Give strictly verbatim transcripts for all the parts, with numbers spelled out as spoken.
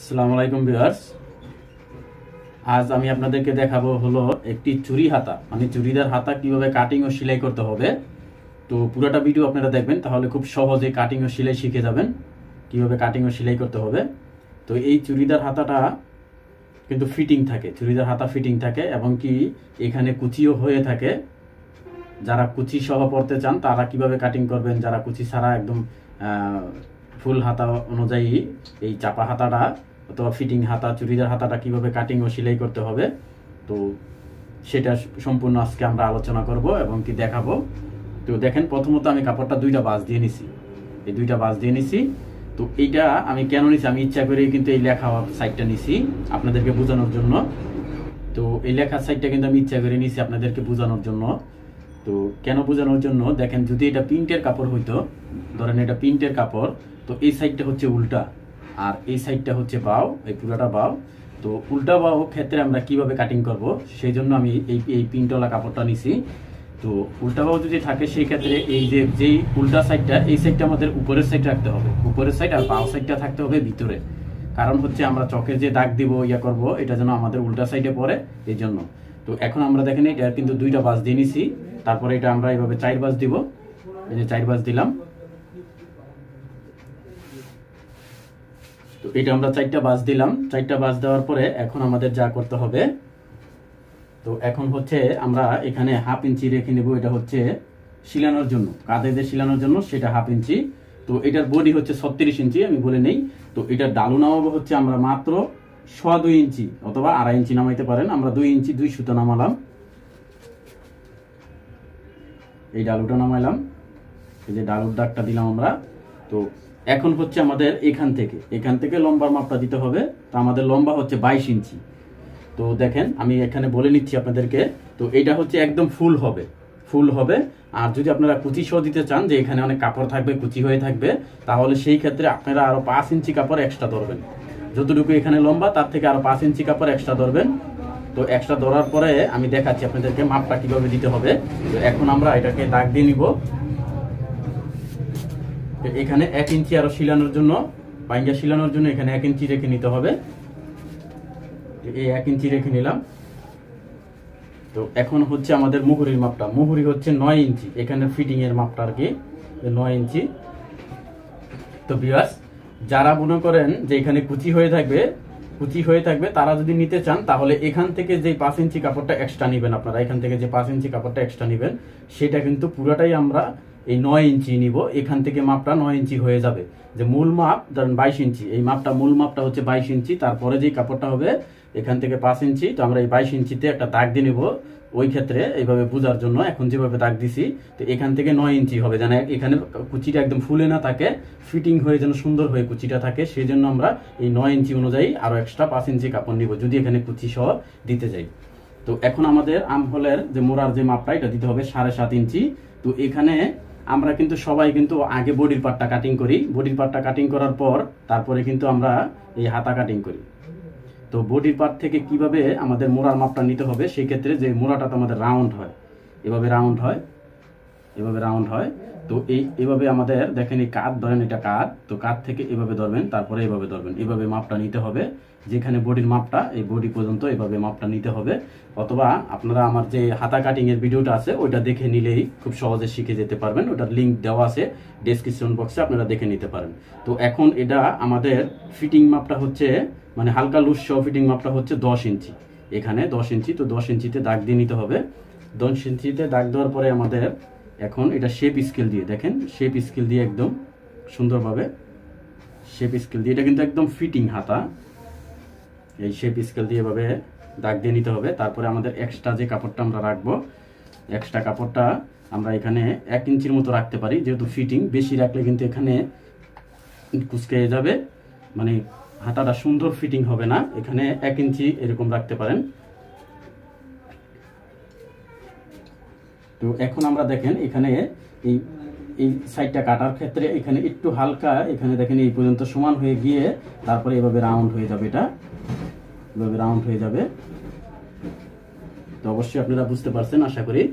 আসসালামু আলাইকুম ভিউয়ার্স। আজ আমি আপনাদেরকে দেখাবো হলো একটি চুরি হাতা, মানে চুড়িদার হাতা কিভাবে কাটিং ও সেলাই করতে হবে। তো পুরোটা ভিডিও আপনারা দেখবেন, তাহলে খুব সহজে কাটিং ও সেলাই শিখে যাবেন কিভাবে কাটিং ও সেলাই করতে হবে। তো এই চুড়িদার হাতাটা কিন্তু ফিটিং থাকে, চুড়িদার হাতা ফিটিং থাকে এবং কি এখানে কুচিও হয়ে থাকে। যারা কুচি সহ পড়তে চান তারা কিভাবে কাটিং করবেন, যারা কুচি ছাড়া একদম ফুল হাতা অনুযায়ী এই চাপা হাতাটা অথবা ফিটিং হাতা চুড়িদার হাতাটা কিভাবে কাটিং ও সেলাই করতে হবে, তো সেটা সম্পূর্ণ আজকে আমরা আলোচনা করব এবং কি দেখাবো। তো দেখেন, প্রথমত আমি কাপড়টা দুইটা বাঁশ দিয়ে নিছি, এই দুইটা বাঁশ দিয়ে নিছি। তো এইটা আমি কেন নিছি, আমি ইচ্ছা করেই কিন্তু এই লেখা সাইডটা নিছি আপনাদেরকে বোঝানোর জন্য। তো এই লেখার সাইডটা কিন্তু আমি ইচ্ছা করে নিছি আপনাদেরকে বোঝানোর জন্য। তো কেন বোঝানোর জন্য, দেখেন যদি এটা প্রিন্টের কাপড় হইতো, ধরেন এটা প্রিন্টের কাপড়, তো এই সাইডটা হচ্ছে উল্টা আর এই সাইডটা হচ্ছে বাও, এই পুরাটা বাও। তো উল্টা বাও ক্ষেত্রে আমরা কিভাবে কাটিং করব, সেই জন্য আমি এই এই প্রিন্টওয়ালা কাপড়টা নিছি। তো উল্টা বাও যদি থাকে সেই ক্ষেত্রে এই যে যেই উল্টা সাইডটা, এই সাইডটা আমাদের উপরের সাইড রাখতে হবে, উপরের সাইড, আর বাও সাইডটা থাকতে হবে ভিতরে। কারণ হচ্ছে আমরা চকের যে দাগ দিব ইয়া করব, এটা যেন আমাদের উল্টা সাইডে পড়ে, এই জন্য। তো এখন আমরা দেখেন এটা কিন্তু দুইটা বাঁশ দিয়ে নিছি, তারপরে এটা আমরা এইভাবে চার বাঁশ দিব, এই যে চার বাঁশ দিলাম। তো এটা আমরা চারটা বাঁশ দিলাম, চারটা বাঁশ দেওয়ার পরে এখন আমাদের যা করতে হবে, তো এখন হচ্ছে আমরা এখানে হাফ ইঞ্চি রেখে নেব, এটা হচ্ছে শিলানোর জন্য, কাঁধে দিয়ে শিলানোর জন্য, সেটা হাফ ইঞ্চি। তো এটার বডি হচ্ছে ছত্রিশ ইঞ্চি, আমি বলে নেই। তো এটার ডালু নামাবো হচ্ছে আমরা মাত্র সোয়া দুই ইঞ্চি অথবা আড়াই ইঞ্চি নামাইতে পারেন, আমরা দুই ইঞ্চি দুই সুতো নামালাম, এই ডালুটা নামাইলাম, এই যে ডালুর দাগটা দিলাম আমরা। তো এখন হচ্ছে আমাদের এখান থেকে এখান থেকে লম্বার মাপটা দিতে হবে। তো আমাদের লম্বা হচ্ছে বাইশ ইঞ্চি। তো দেখেন আমি এখানে বলে নিচ্ছি আপনাদেরকে, তো এটা হচ্ছে একদম ফুল হবে, ফুল হবে। আর যদি আপনারা কুচি সহ দিতে চান, যে এখানে অনেক কাপড় থাকবে, কুচি হয়ে থাকবে, তাহলে সেই ক্ষেত্রে আপনারা আরো পাঁচ ইঞ্চি কাপড় এক্সট্রা ধরবেন। যতটুকু এখানে লম্বা তার থেকে আরো পাঁচ ইঞ্চি কাপড় এক্সট্রা ধরবেন। তো এক্সট্রা ধরার পরে আমি দেখাচ্ছি আপনাদেরকে মাপটা কিভাবে দিতে হবে। তো এখন আমরা এটাকে দাগ দিয়ে নিব। এখানে এক ইঞ্চি আরো শিলানোর জন্য, পাইঙ্গা শিলানোর জন্য এখানে এক ইঞ্চি রেখে নিতে হবে, এই এক ইঞ্চি রেখে নিলাম। তো এখন হচ্ছে আমাদের মুহুরির মাপটা, মুহুরি হচ্ছে নয় ইঞ্চি, এখানে ফিটিং এর মাপটা আর কি নয় ইঞ্চি। তো ভিউয়ার্স, যারা মনে করেন যে এখানে কুচি হয়ে থাকবে, কুচি হয়ে থাকবে তারা যদি নিতে চান, তাহলে এখান থেকে যে পাঁচ ইঞ্চি কাপড়টা এক্সট্রা নিবেন, আপনারা এখান থেকে যে পাঁচ ইঞ্চি কাপড়টা এক্সট্রা নিবেন, সেটা কিন্তু পুরোটাই আমরা এই নয় ইঞ্চি নিব। এখান থেকে মাপটা নয় ইঞ্চি হয়ে যাবে। যে মূল মাপ ধরেন বাইশ ইঞ্চি, এই মাপটা মূল মাপটা হচ্ছে বাইশ ইঞ্চি, তারপরে যে কাপড়টা হবে এখান থেকে পাঁচ ইঞ্চি। তো আমরা এই বাইশ ইঞ্চিতে একটা দাগ দিয়ে নেব, ওই ক্ষেত্রে এইভাবে বোঝার জন্য এখন যেভাবে দাগ দিছি। তো এখান থেকে নয় ইঞ্চি হবে, যেন এখানে কুচিটা একদম ফুলে না থাকে, ফিটিং হয়ে যেন সুন্দর হয়ে কুচিটা থাকে, সেই জন্য আমরা এই নয় ইঞ্চি অনুযায়ী আরো এক্সট্রা পাঁচ ইঞ্চি কাপড় নিব যদি এখানে কুচি সহ দিতে যাই। তো এখন আমাদের আর্মহোলের যে মোড়ার যে মাপটা, এটা দিতে হবে সাড়ে সাত ইঞ্চি। তো এখানে আমরা কিন্তু সবাই কিন্তু আগে বডির পার্টটা কাটিং করি, বডির পার্টটা কাটিং করার পর তারপরে কিন্তু আমরা এই হাতা কাটিং করি। তো বডির পার্ট থেকে কিভাবে আমাদের মোড়ার মাপটা নিতে হবে, সেই ক্ষেত্রে যে মোড়াটা তো আমাদের রাউন্ড হয়, এভাবে রাউন্ড হয়, এভাবে রাউন্ড হয়। তো এই এভাবে আমাদের দেখেন এই কাঁধ ধরেন, এটা কাঁধ, তো কাঁধ থেকে এভাবে ধরবেন, তারপরে এভাবে ধরবেন, এভাবে মাপটা নিতে হবে। যেখানে বডির মাপটা, এই বডি পর্যন্ত এভাবে মাপটা নিতে হবে। অথবা আপনারা আমার যে হাতা কাটিং এর ভিডিওটা আছে ওইটা দেখে নিলেই খুব সহজে শিখে যেতে পারবেন, ওটার লিঙ্ক দেওয়া আছে ডেসক্রিপশন বক্সে, আপনারা দেখে নিতে পারেন। তো এখন এটা আমাদের ফিটিং মাপটা হচ্ছে, মানে হালকা লুজ সহ ফিটিং মাপটা হচ্ছে দশ ইঞ্চি, এখানে দশ ইঞ্চি। তো দশ ইঞ্চিতে দাগ দিয়ে নিতে হবে। দশ ইঞ্চিতে দাগ দেওয়ার পরে আমাদের এখন এটা শেপ স্কেল দিয়ে, দেখেন শেপ স্কেল দিয়ে একদম সুন্দরভাবে শেপ স্কেল দিয়ে, এটা কিন্তু একদম ফিটিং হাতা, এই শেপ স্কেল দিয়ে এভাবে দাগ দিয়ে নিতে হবে। তারপরে আমাদের এক্সট্রা যে কাপড়টা আমরা রাখবো, এক্সট্রা কাপড়টা আমরা এখানে এক ইঞ্চির মতো রাখতে পারি, যেহেতু ফিটিং, বেশি রাখলে কিন্তু এখানে কুচকে যাবে, মানে হাতাটা সুন্দর ফিটিং হবে না। এখানে এক ইঞ্চি এরকম রাখতে পারেন। তো এখন আমরা দেখেন এখানে এই এই সাইডটা কাটার ক্ষেত্রে এখানে একটু হালকা, এখানে দেখেন এই পর্যন্ত সমান হয়ে গিয়ে তারপরে এভাবে রাউন্ড হয়ে যাবে, এটা এভাবে রাউন্ড হয়ে যাবে। তো অবশ্যই আপনারা বুঝতে পারছেন আশা করি।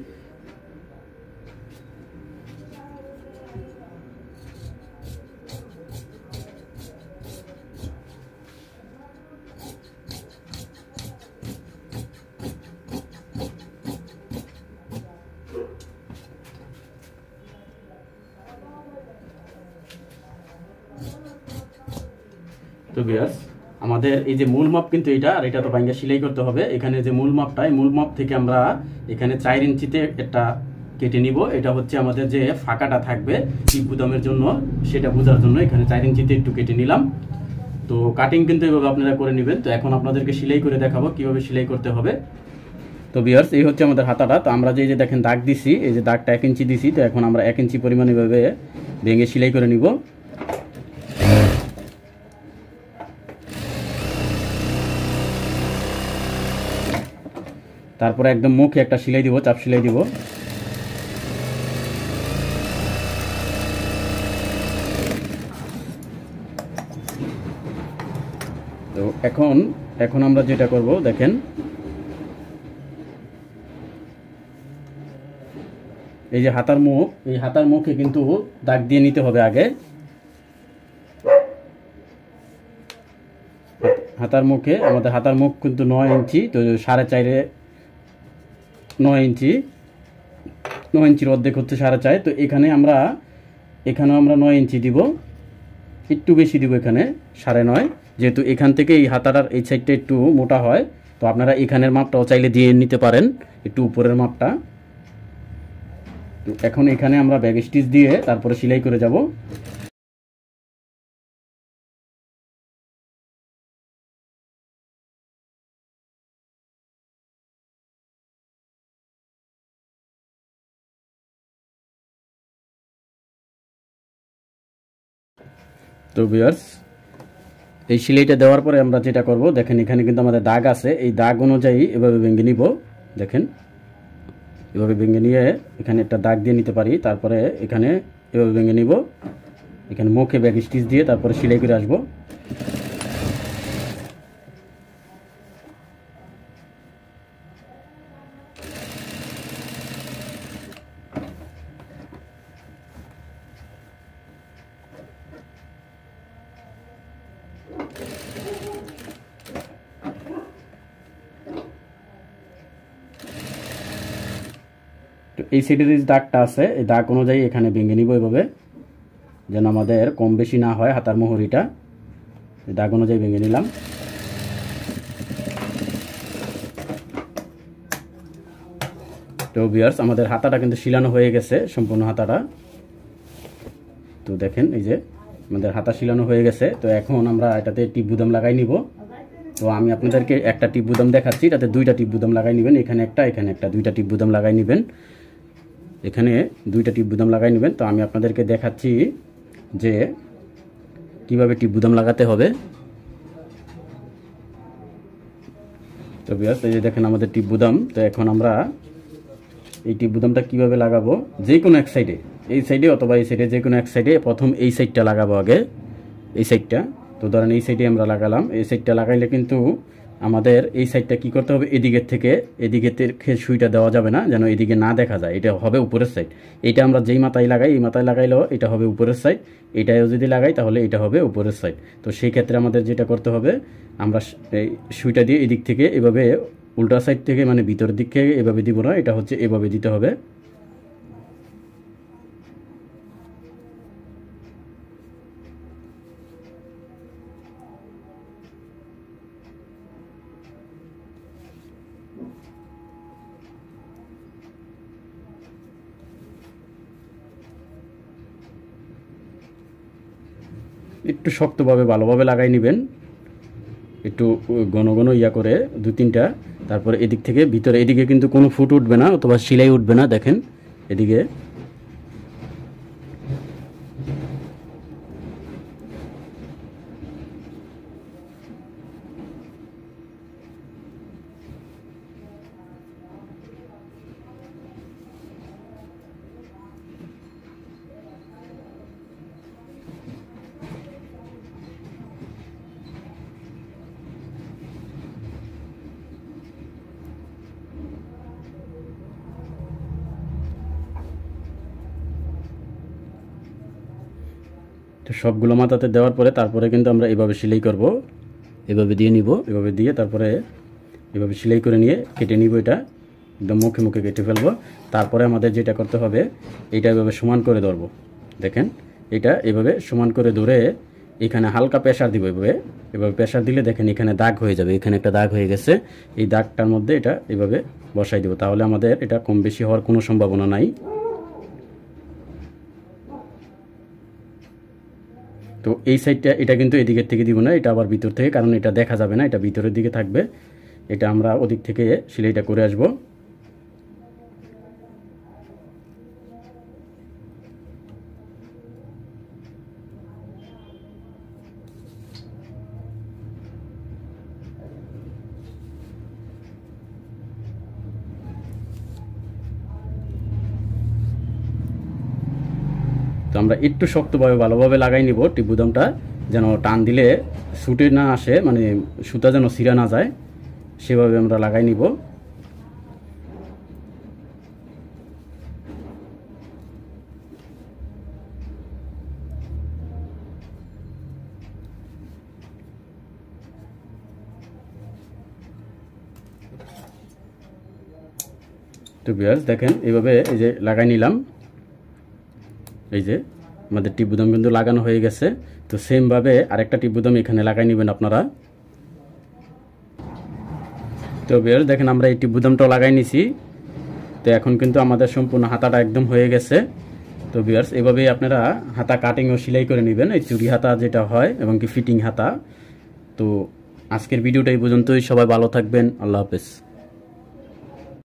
তো ভিউয়ার্স আমাদের এই যে মূল মাপ কিন্তু এটা, আর এটা তো ভাঙ্গা সেলাই করতে হবে। এখানে যে মূল মাপটা, এই মূল মাপ থেকে আমরা এখানে চার ইঞ্চিতে একটা কেটে নিব। এটা হচ্ছে আমাদের যে ফাঁকাটা থাকবে টিপ বুদামের জন্য, সেটা বোঝার জন্য এখানে চার ইঞ্চিতে একটু কেটে নিলাম। তো কাটিং কিন্তু এভাবে আপনারা করে নেবেন। তো এখন আপনাদেরকে সেলাই করে দেখাবো কিভাবে সেলাই করতে হবে। তো ভিউয়ার্স এই হচ্ছে আমাদের হাতাটা। তো আমরা যে যে দেখেন দাগ দিছি, এই যে দাগটা এক ইঞ্চি দিছি, তো এখন আমরা এক ইঞ্চি পরিমাণ এভাবে ভেঙে সেলাই করে নিব। তারপরে একদম মুখে একটা সেলাই দিব, চাপ সেলাই দিব। তো এখন এখন আমরা যেটা করব দেখেন, এই যে হাতার মুখ, এই হাতার মুখে কিন্তু দাগ দিয়ে নিতে হবে আগে। হাতার মুখে আমাদের হাতার মুখ কিন্তু নয় ইঞ্চি, তো সাড়ে চারে নয় ইঞ্চি, নয় ইঞ্চির অর্ধেক হচ্ছে সাড়ে চার। তো এখানে আমরা এখানেও আমরা নয় ইঞ্চি দিব, একটু বেশি দিব এখানে সাড়ে নয়, যেহেতু এখান থেকে এই হাতাটার এই সাইডটা একটু মোটা হয়। তো আপনারা এখানের মাপটাও চাইলে দিয়ে নিতে পারেন, একটু উপরের মাপটা। তো এখন এখানে আমরা ব্যাক স্টিচ দিয়ে তারপরে সেলাই করে যাব। তো ভিউয়ার্স এই সেলাইটা দেওয়ার পরে আমরা যেটা করব দেখেন, এখানে কিন্তু আমাদের দাগ আছে, এই দাগ অনুযায়ী এভাবে ভেঙে নিব। দেখেন এভাবে ভেঙে নিয়ে এখানে একটা দাগ দিয়ে নিতে পারি, তারপরে এখানে এভাবে ভেঙে নিব, এখানে মুখে ব্যাক স্টিচ দিয়ে তারপরে সেলাই করে আসবো। তো এই সাইডের যে দাগটা আছে, এই দাগ অনুযায়ী এখানে ভেঙে নিব এভাবে, যেন আমাদের কম বেশি না হয় হাতার মোহরিটা। এই দাগ অনুযায়ী ভেঙে নিলাম। তো ভিউয়ার্স আমাদের হাতাটা কিন্তু শিলানো হয়ে গেছে, সম্পূর্ণ হাতাটা। তো দেখেন এই যে আমাদের হাতা শিলানো হয়ে গেছে। তো এখন আমরা এটাতে টিপ বুদাম লাগাই নিব। তো আমি আপনাদেরকে একটা টিপ বুদাম দেখাচ্ছি, এটাতে দুইটা টিপ বুদাম লাগাই নেবেন, এখানে একটা এখানে একটা, দুইটা টিপ বুদাম লাগাই নেবেন, এখানে দুইটা টিপ বুদাম লাগাই নেবেন। তো আমি আপনাদেরকে দেখাচ্ছি যে কিভাবে টিপ বুদাম লাগাতে হবে। তো ভিউয়ার্স এই যে দেখেন আমাদের টিপ বুদাম। তো এখন আমরা এই টিপ বুদামটা কিভাবে লাগাবো, যে কোনো এক সাইডে, এই সাইডে অথবা এই সাইডে, যে কোনো এক সাইডে প্রথম এই সাইডটা লাগাবো আগে, এই সাইডটা। তো ধরেন এই সাইডে আমরা লাগালাম, এই সাইডটা লাগাইলে কিন্তু আমাদের এই সাইডটা কি করতে হবে, এদিকের থেকে এদিকে থেকে সুইটা দেওয়া যাবে না, যেন এদিকে না দেখা যায়, এটা হবে উপরের সাইড। এটা আমরা যেই মাথায় লাগাই, এই মাথায় লাগাইলেও এটা হবে উপরের সাইড, এটাও যদি লাগাই তাহলে এটা হবে উপরের সাইড। তো সেই ক্ষেত্রে আমাদের যেটা করতে হবে, আমরা এই সুইটা দিয়ে এদিক থেকে এভাবে উল্টা সাইড থেকে, মানে ভিতরের দিক থেকে এভাবে দিব না, এটা হচ্ছে এভাবে দিতে হবে। একটু শক্তভাবে ভালোভাবে লাগাই নেবেন, একটু ঘন ঘন ইয়া করে দু তিনটা। তারপরে এদিক থেকে ভিতরে, এদিকে কিন্তু কোনো ফুট উঠবে না অথবা সেলাই উঠবে না, দেখেন এদিকে। তো সবগুলো মাথাতে দেওয়ার পরে তারপরে কিন্তু আমরা এভাবে সেলাই করব, এভাবে দিয়ে নিব, এভাবে দিয়ে তারপরে এভাবে সেলাই করে নিয়ে কেটে নিব, এটা একদম মুখে মুখে কেটে ফেলবো। তারপরে আমাদের যেটা করতে হবে, এইটা এভাবে সমান করে ধরবো। দেখেন এটা এভাবে সমান করে ধরে এখানে হালকা প্রেসার দিব এভাবে, এভাবে প্রেসার দিলে দেখেন এখানে দাগ হয়ে যাবে, এখানে একটা দাগ হয়ে গেছে। এই দাগটার মধ্যে এটা এভাবে বসাই দেব, তাহলে আমাদের এটা কম বেশি হওয়ার কোনো সম্ভাবনা নাই। তো এই সাইডটা এটা কিন্তু এদিকের থেকে দিব না, এটা আবার ভিতর থেকে, কারণ এটা দেখা যাবে না, এটা ভিতরের দিকে থাকবে। এটা আমরা ওদিক থেকে সেলাইটা করে আসব। তো আমরা একটু শক্তভাবে ভালোভাবে লাগাই নিব টিপ বুদামটা, যেন টান দিলে ছুটে না আসে, মানে সুতা যেন ছিঁড়া না যায়, সেভাবে আমরা লাগাই নিব। তো ভিউয়ার্স দেখেন এইভাবে এই যে লাগাই নিলাম, এই যে আমাদের টিপ বুদাম কিন্তু লাগানো হয়ে গেছে। তো সেমভাবে আরেকটা টিপ বুদাম এখানে লাগাই নেবেন আপনারা। তো ভিউয়ার্স দেখেন আমরা এই টিপ বুদামটাও লাগাই নিছি। তো এখন কিন্তু আমাদের সম্পূর্ণ হাতাটা একদম হয়ে গেছে। তো ভিউয়ার্স এভাবেই আপনারা হাতা কাটিং ও সেলাই করে নেবেন, এই চুড়ি হাতা যেটা হয় এবং কি ফিটিং হাতা। তো আজকের ভিডিওটা এই পর্যন্তই, সবাই ভালো থাকবেন, আল্লাহ হাফেজ।